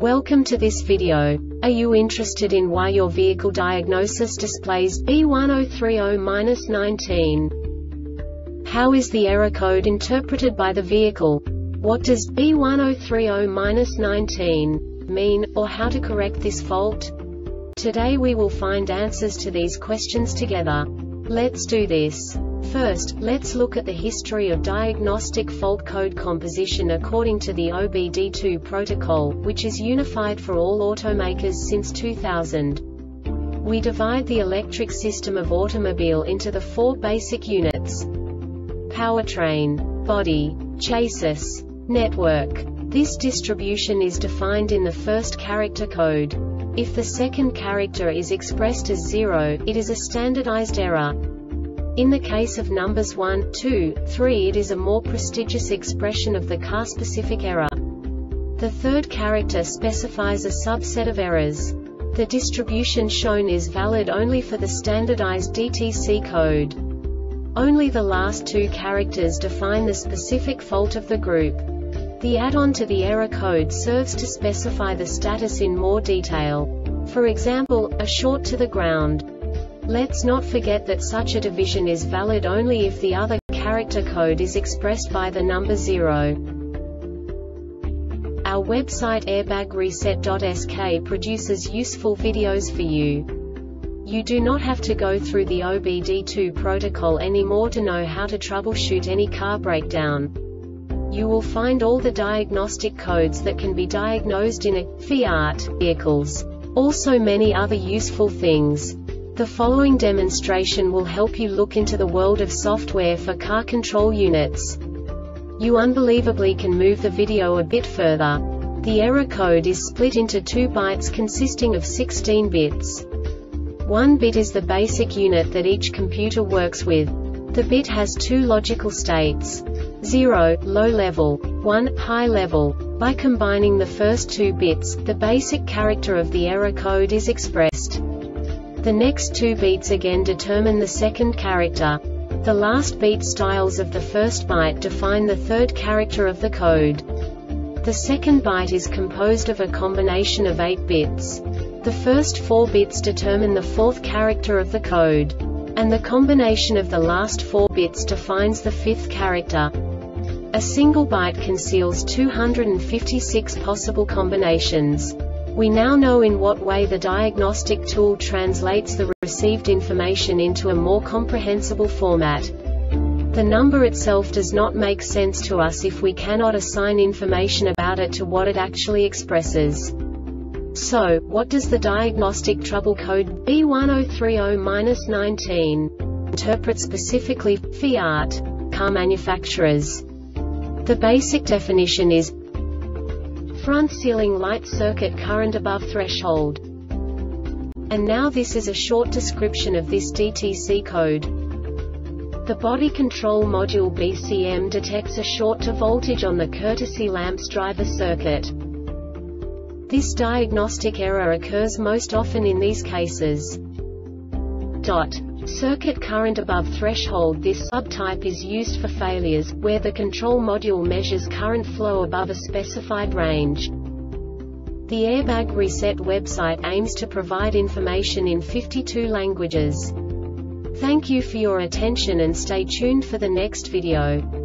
Welcome to this video. Are you interested in why your vehicle diagnosis displays B1030-19? How is the error code interpreted by the vehicle? What does B1030-19 mean, or how to correct this fault? Today we will find answers to these questions together. Let's do this. First, let's look at the history of diagnostic fault code composition according to the OBD2 protocol, which is unified for all automakers since 2000. We divide the electric system of automobile into the four basic units: powertrain, body, chassis, network. This distribution is defined in the first character code. If the second character is expressed as 0, it is a standardized error. In the case of numbers 1, 2, 3, it is a more prestigious expression of the car-specific error. The third character specifies a subset of errors. The distribution shown is valid only for the standardized DTC code. Only the last two characters define the specific fault of the group. The add-on to the error code serves to specify the status in more detail. For example, a short to the ground. Let's not forget that such a division is valid only if the other character code is expressed by the number 0. Our website airbagreset.sk produces useful videos for you. You do not have to go through the OBD2 protocol anymore to know how to troubleshoot any car breakdown. You will find all the diagnostic codes that can be diagnosed in a Fiat vehicles. Also many other useful things. The following demonstration will help you look into the world of software for car control units. You unbelievably can move the video a bit further. The error code is split into 2 bytes consisting of 16 bits. 1 bit is the basic unit that each computer works with. The bit has 2 logical states: 0, low level, 1, high level. By combining the first 2 bits, the basic character of the error code is expressed. The next 2 beats again determine the second character. The last beat styles of the first byte define the third character of the code. The second byte is composed of a combination of 8 bits. The first 4 bits determine the fourth character of the code. And the combination of the last 4 bits defines the fifth character. A single byte conceals 256 possible combinations. We now know in what way the diagnostic tool translates the received information into a more comprehensible format. The number itself does not make sense to us if we cannot assign information about it to what it actually expresses. So, what does the diagnostic trouble code B1030-19 interpret specifically for Fiat car manufacturers? The basic definition is front ceiling light circuit current above threshold. And now this is a short description of this DTC code. The body control module BCM detects a short to voltage on the courtesy lamp's driver circuit. This diagnostic error occurs most often in these cases. Circuit current above threshold. This subtype is used for failures, where the control module measures current flow above a specified range. The Airbag Reset website aims to provide information in 52 languages. Thank you for your attention and stay tuned for the next video.